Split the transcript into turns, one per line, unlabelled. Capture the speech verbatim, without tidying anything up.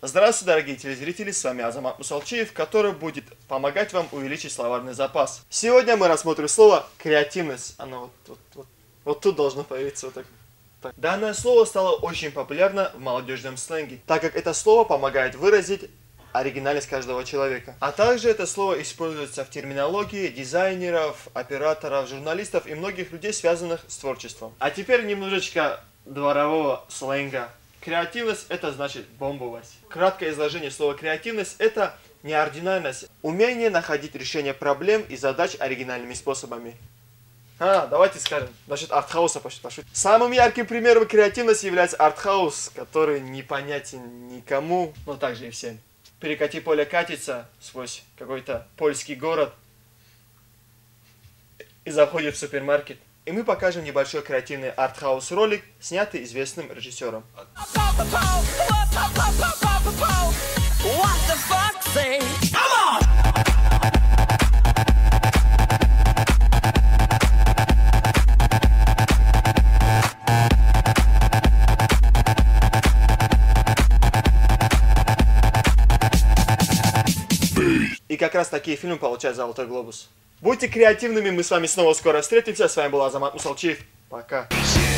Здравствуйте, дорогие телезрители, с вами Азамат Мусалчиев, который будет помогать вам увеличить словарный запас. Сегодня мы рассмотрим слово «креативность». Оно вот, вот, вот, вот тут должно появиться вот так. так. Данное слово стало очень популярно в молодежном сленге, так как это слово помогает выразить оригинальность каждого человека. А также это слово используется в терминологии дизайнеров, операторов, журналистов и многих людей, связанных с творчеством. А теперь немножечко дворового сленга. Креативность — это значит бомбовость. Краткое изложение слова креативность — это неординарность, умение находить решение проблем и задач оригинальными способами. А, давайте скажем, насчет артхауса пошутим. Самым ярким примером креативности является артхаус, который непонятен никому, но также и всем. Перекати поле катится сквозь какой-то польский город и заходит в супермаркет. И мы покажем небольшой креативный артхаус ролик, снятый известным режиссером. И как раз такие фильмы получают «Золотой глобус». Будьте креативными, мы с вами снова скоро встретимся. С вами был Азамат Мусалчиев. Пока.